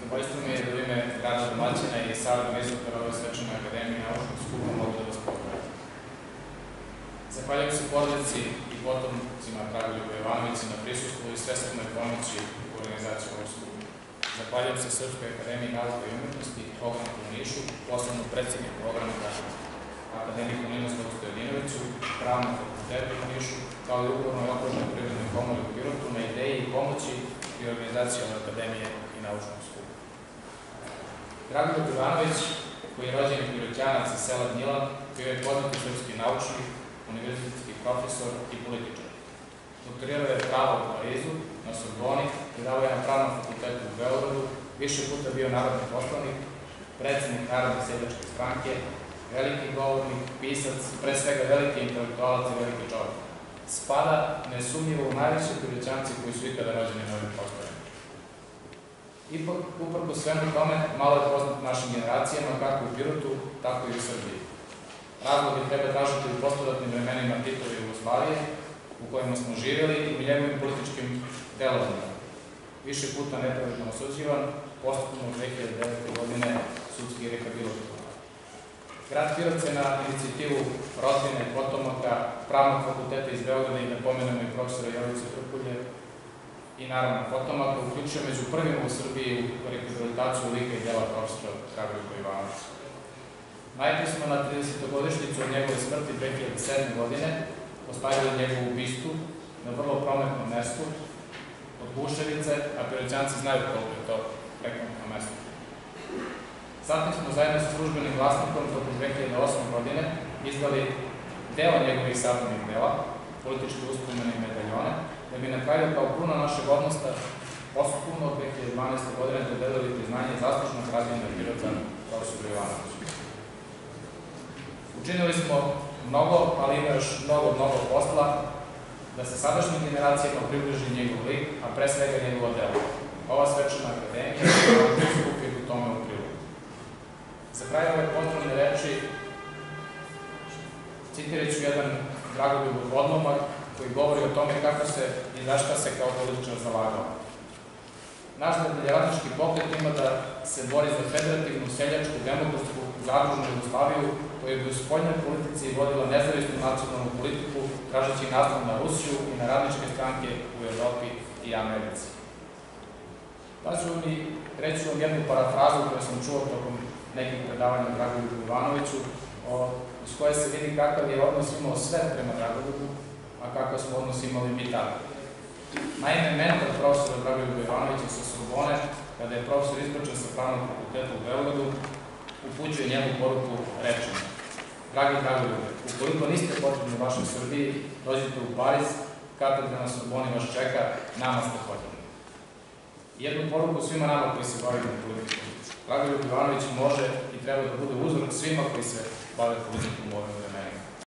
Zadovoljstvo mi je da u ime grada domaćina i saorganizatora ove svečane akademije naučnog skupa mogu da vas pozdravim. Zahvaljujem se porodici i potomcima Dragoljuba Jovanovića na prisustvu i svesrdnoj pomoći u organizaciji ovog skupa. Zahvaljujem se Srpskoj akademiji nauka i umetnosti i programu u Nišu, poslovnom predsjedniku programa akademiku Ninoslavu Stojadinoviću, Pravnom fakultetu u Nišu, kao i Ugovornoj okružnoj privrednoj komori u Pirotu na ideji i pomoći i organizaciji ove akademije i naučnog skupa. Dragoljub Jovanović, koji je rođeni Piroćanac iz sela Gnjilan, bio je poznati srpski naučnik, univerzitetski profesor i političar. Doktorirao je pravo u Parizu, na Sorboni, predavao je na Pravnom fakultetu u Beogradu, više puta bio narodni poslanik, predsednik Narodne seljačke stranke, veliki govornik, pisac, pre svega veliki intelektualac i veliki čovjek. Spada nesumnjivo u najveće Piroćanci koji su ikada rođeni na ovim prostorima. Ipak, uprkos svemu tome, malo je poznat našim generacijama, kako u Pirotu, tako i u Srbiji. Razlog je treba tražiti u postodatnim vremenima Titove Jugoslavije, u kojima smo živjeli i u njegovim političkim delovanjima. Više puta nepravedno osuđivan, postupno 2009. godine sudski rehabilitovan. Grad Pirot se na inicijativu rodbine, potomaka, Pravnog fakulteta iz Beograda i da pomenemo i profesora Jovice Trkulje i naravno potomaka, uključuje među prvima u Srbiji u rehabilitaciju lika i dela profesora Dragoljuba Jovanovića. Najprej smo na 30-godišnjicu od njegove smrti 2007. godine postavili njegovu bistu na vrlo prometnom mestu od Buševice, a Piroćanci znaju koliko je to prekometno mesto. Zatim smo zajedno sa službenim glasnikom tokom 2008. godine izdali deo njegovih sabornih dela, političke uspomene i medaljone, da bi na kraju kao kruna našeg odnosa postupno od 2012. godine dodelili priznanje zaslužnog građanina Pirota profesoru Jovanoviću. Učinili smo mnogo, ali ima još mnogo posla da se sadašnjim generacijama približi njegov lik, a pre svega njegovo delo. Ova svečana akademija je u tome u prilogu. Za kraj ove pozdravne reči citirat ću jedan Dragoljubov odlomak koji govori o tome kako se i za šta se kao političar zalagao. Naš nedeljeradnički pokret ima da se bori za federativnu, seljačku, demokratsku, zadružnu Jugoslaviju koja bi u spoljnoj politici vodila nezavisnu nacionalnu politiku, tražeći naslov na Rusiju i na radničke stranke u Evropi i Americi. Reći ću vam jednu parafrazu koju sam čuo tokom nekih predavanja Dragoljubu Jovanoviću, iz koje se vidi kakav je odnos imao svet prema Dragoljubu, a kakav smo odnos imali mi tada. Naime, mentor profesora Dragoljuba Jovanovića sa Sorbone, kada je profesor izbačen sa Pravnog fakulteta u Beogradu, upućuje njemu poruku rečima: Dragi Dragoljube, ukoliko niste potrebni u vašoj Srbiji, dođite u Pariz, katedra na Sorboni vas čeka, nama ste potrebni. Jednu poruku svima nama koji se bavimo politikom. Dragoljub Jovanović može i treba da bude uzor svima koji se bave politikom u ovim vremenima.